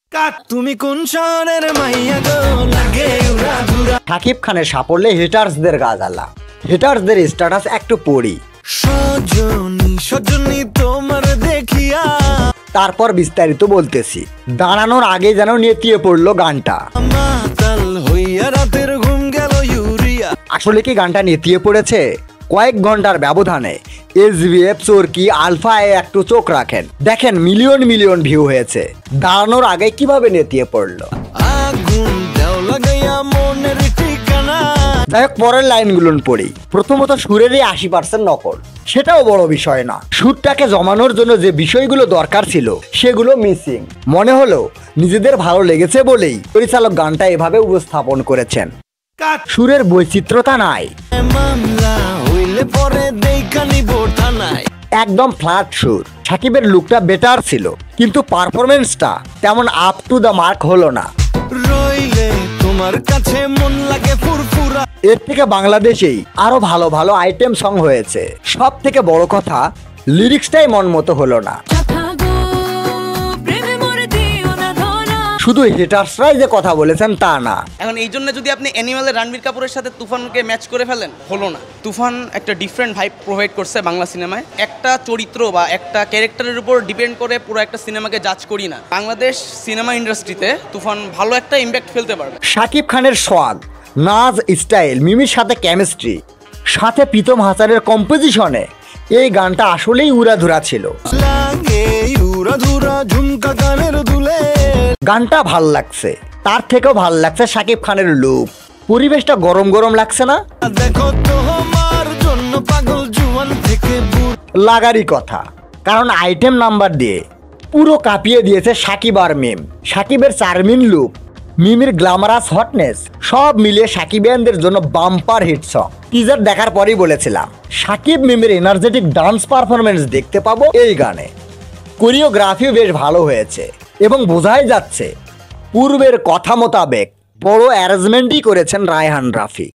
তুমি কোন শহরের মাইয়া গো লাগে উড়াধুরা। শাকিব খানের সাফল্যে হেটার্সদের গা জ্বালা। হেটার্সদের স্ট্যাটাস একটু পড়ি। সজনী সজনী তোমার দেখিয়া। তারপর বিস্তারিত বলতেছি। দাঁড়ানোর আগে যেন নেতিয়ে পড়লো গানটা। মাতাল হইয়া রাতের ঘুম গেল ইউরিয়া। আসলে কি গানটা নেতিয়ে পড়েছে? কয়েক ঘন্টার ব্যবধানে SBF চোরকি আলফা একটু চোখ রাখেন, দেখেন মিলিয়ন মিলিয়ন ভিউ হয়েছে। দাঁড়ানোর আগে কিভাবে নেতিয়ে পড়লো। আগুন দেও লাগাইয়া মনের ঠিকানা। যাই হোক, পরের লাইনগুলো পড়ি। প্রথমত সুরেরই 80% নকল, সেটাও বড় বিষয় না। সুরটাকে জমানোর জন্য যে বিষয়গুলো দরকার ছিল সেগুলো মিসিং। মনে হলো নিজেদের ভালো লেগেছে বলেই পরিচালক গানটা এভাবে উপস্থাপন করেছেন। সুরের বৈচিত্র্যতা নাই, মামলা হইলে পরে দেখা নিব থানায়। একদম ফ্ল্যাট সুর। সাকিবের লুকটা বেটার ছিল, কিন্তু পারফরমেন্সটা তেমন আপ টু দ্য মার্ক হলো না। রইলে তোমার কাছে মন লাগে ফুরফুরা। এর থেকে বাংলাদেশেই আরো ভালো ভালো আইটেম সং হয়েছে। সব থেকে বড় কথা, লিরিক্সটাই মন মতো হলো না। শুধু হেটার্সরাই যে কথা বলেছেন তা না। এখন এই জন্য যদি আপনি অ্যানিমালের রণবীর কাপুরের সাথে তুফানকে ম্যাচ করে ফেলেন, হলো না। তুফান একটা ডিফারেন্ট ভাইব প্রোভাইড করছে বাংলা সিনেমায়। একটা চরিত্র বা একটা ক্যারেক্টারের উপর ডিপেন্ড করে পুরো একটা সিনেমাকে জাজ করি না। বাংলাদেশ সিনেমা ইন্ডাস্ট্রিতে তুফান ভালো একটা ইম্প্যাক্ট ফেলতে পারবে। শাকিব খানের সোয়াগ, নাজ স্টাইল, মিমির সাথে কেমিস্ট্রি, সাথে প্রীতম হাসানের কম্পোজিশনে এই গানটা আসলেই উড়াধুরা ছিল। লাগে উড়াধুরা ঝুমকা গানের দুলে। গানটা ভাল লাগছে, তার থেকেও ভাল লাগছে শাকিব খানের লুক। পরিবেশটা গরম গরম লাগছে না? দেখো তোমার জন্য পাগল জুয়ান থেকে বুড়। লাগারই কথা, কারণ আইটেম নাম্বার দিয়ে পুরো কাঁপিয়ে দিয়েছে শাকিব আর মিম। শাকিবের চার্মিং লুক, মিমির গ্ল্যামারাস হটনেস, সব মিলিয়ে শাকিবিয়ানদের জন্য বাম্পার হিট সং। টিজার দেখার পরেই বলেছিলাম শাকিব মিমির এনার্জেটিক ডান্স পারফরমেন্স দেখতে পাবো এই গানে। কোরিওগ্রাফিও বেশ ভালো হয়েছে এবং বোঝাই যাচ্ছে পূর্বের কথা মোতাবেক বড় অ্যারেঞ্জমেন্টই করেছেন রায়হান রাফি।